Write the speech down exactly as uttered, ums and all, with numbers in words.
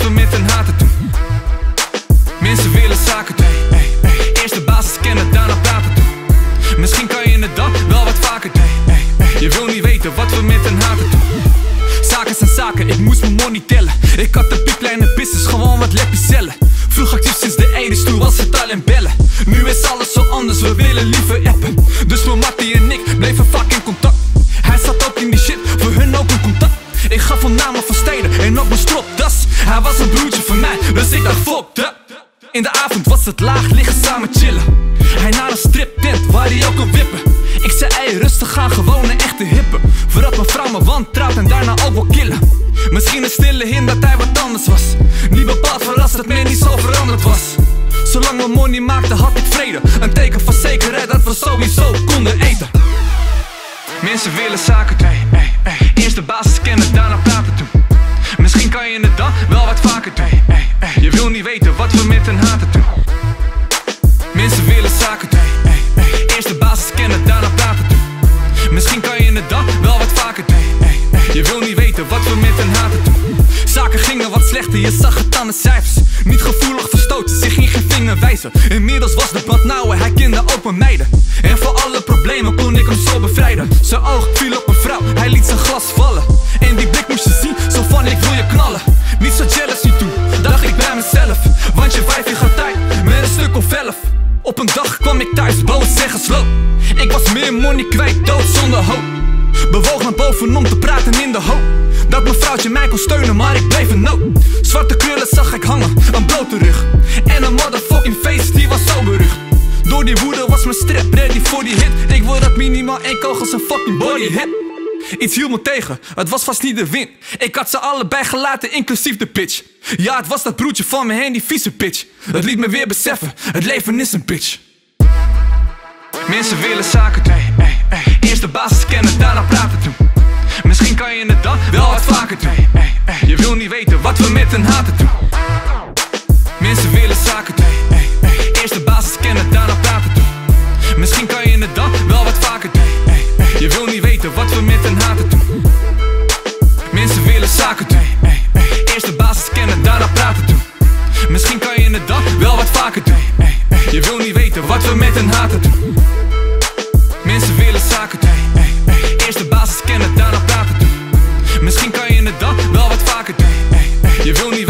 we met hen haten doen. Mensen willen zaken doen. Eerst de basis kennen, daarna praten doen. Misschien kan je het dan wel wat vaker doen. Je wil niet weten wat we met hen haten doen. Zaken zijn zaken, ik moest mijn money tellen. Ik had een piepkleine business, gewoon wat lepjes cellen. Vroeg actief sinds de eighties, toen was het al in bellen. Nu is alles zo anders, we willen liever appen. Dus mijn Mattie en ik bleven vaak in contact. Hij zat ook in die shit, voor hun ook een contact. Ik gaf hem namen van steden en ook mijn stropdas. Hij was een broertje van mij, dus ik dacht fuck that. In de avond was het laag, liggen samen chillen. Hij naar een striptent waar hij ook kon wippen. Ik zei ey, rustig aan, gewoon een echte hippe. Voordat mijn vrouw me wantrouwt en daarna ook wel killen. Misschien een stille hint dat hij wat anders was. Niet bepaald verrast dat men niet zo veranderd was. Zolang we money maakten had ik vrede. Een teken van zekerheid dat we sowieso konden eten. Mensen willen zaken doen. Eerst de basis kennen, daarna praten doen. Misschien kan je het dan wel wat vaker doen. Je wil niet weten wat we met hen haten doen. Mensen willen zaken doen. Eerst de basis kennen, daarna praten doen. Misschien kan je het dan wel wat vaker doen. Je wil niet weten wat we met hen haten doen. Zaken gingen wat slechter, je zag het aan de cijfers. Niet gevoelig verstoten, zich ging geen vinger wijzen. Inmiddels was de band nauwer, hij kende ook mijn meiden. En voor alle problemen kon ik hem zo bevrijden. Zijn oog viel op een vrouw, hij liet zijn glas vallen. En die blik moest je zien, zo van ik wil je knallen. Niet zo jealous nu toe, dacht ik bij mezelf. Want je wijfje gaat tijd, met een stuk of elf. Op een dag kwam ik thuis, boos en gesloten. Ik was meer money kwijt, dood zonder hoop. Bewoog naar boven om te praten in de hoop dat mijn vrouwtje mij kon steunen, maar ik bleef een nood. Zwarte krullen zag ik hangen, een blote rug. En een motherfucking face, die was zo berucht. Door die woede was mijn strap ready voor die hit. Ik wil dat minimaal één kogel zijn fucking body hit. Iets hield me tegen, het was vast niet de wind. Ik had ze allebei gelaten, inclusief de pitch. Ja, het was dat broertje van me heen, die vieze pitch. Het liet me weer beseffen, het leven is een bitch. Mensen willen zaken doen. Eerst de basis kennen, daarna praten doen. Misschien kan je het dan wel wat vaker doen. Je wil niet weten wat we met hen haten doen. Mensen willen zaken doen. Eerst de basis kennen, daarna praten doen. Misschien kan je het dan wel wat vaker doen. Je wil niet weten wat we met hen haten doen. Mensen willen zaken doen. Eerst de basis kennen, daarna praten doen. Misschien kan je het dan wel wat vaker doen. Je wil niet weten wat we met hen haten doen. Mensen willen zaken doen. Eerst de basis kennen, daarna praten doen. Misschien kan je het dan wel wat vaker doen. Je wil niet